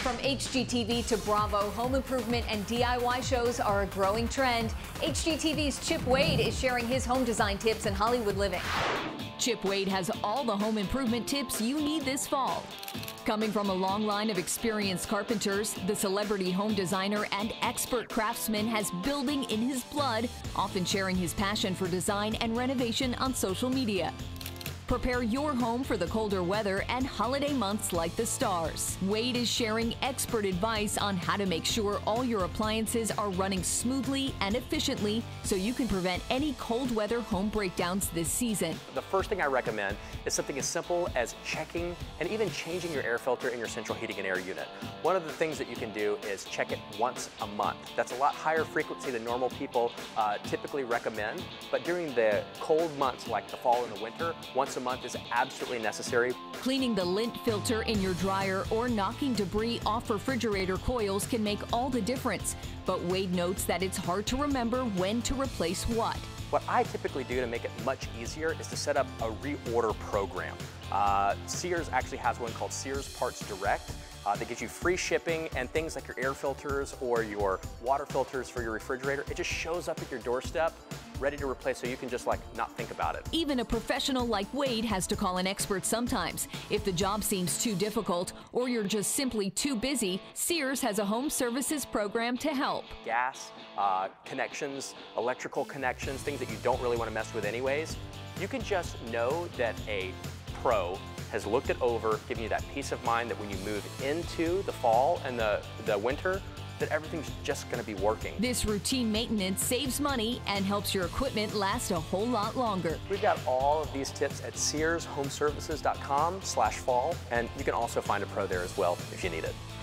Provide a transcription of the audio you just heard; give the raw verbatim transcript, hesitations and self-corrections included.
From H G T V to Bravo, home improvement and D I Y shows are a growing trend. H G T V's Chip Wade is sharing his home design tips and Hollywood living. Chip Wade has all the home improvement tips you need this fall. Coming from a long line of experienced carpenters, the celebrity home designer and expert craftsman has building in his blood, often sharing his passion for design and renovation on social media. Prepare your home for the colder weather and holiday months like the stars. Wade is sharing expert advice on how to make sure all your appliances are running smoothly and efficiently so you can prevent any cold weather home breakdowns this season. The first thing I recommend is something as simple as checking and even changing your air filter in your central heating and air unit. One of the things that you can do is check it once a month. That's a lot higher frequency than normal people uh, typically recommend, but during the cold months like the fall and the winter, once a month is absolutely necessary. Cleaning the lint filter in your dryer or knocking debris off refrigerator coils can make all the difference. But Wade notes that it's hard to remember when to replace what. What I typically do to make it much easier is to set up a reorder program. Uh, Sears actually has one called Sears Parts Direct. Uh, that gives you free shipping and things like your air filters or your water filters for your refrigerator. It just shows up at your doorstep, ready to replace, so you can just like not think about it. Even a professional like Wade has to call an expert sometimes. If the job seems too difficult or you're just simply too busy, Sears has a home services program to help. Gas uh, connections, electrical connections, things that you don't really want to mess with anyways. You can just know that a pro has looked it over, giving you that peace of mind that when you move into the fall and the, the winter, that everything's just going to be working. This routine maintenance saves money and helps your equipment last a whole lot longer. We've got all of these tips at Sears Home Services dot com slash fall, and you can also find a pro there as well if you need it.